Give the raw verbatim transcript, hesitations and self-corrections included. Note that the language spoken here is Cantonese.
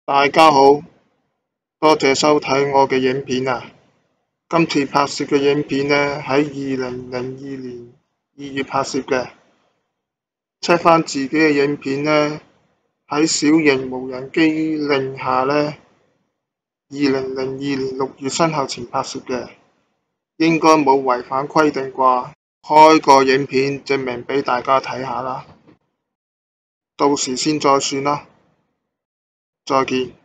大家好，多謝收睇我嘅影片啊！今次拍攝嘅影片呢，喺二零零二年二月拍攝嘅。check 翻自己嘅影片呢，喺小型無人機令下呢，二零零二年六月生效前拍攝嘅，應該冇違反規定啩？開個影片證明俾大家睇下啦，到時先再算啦。再見。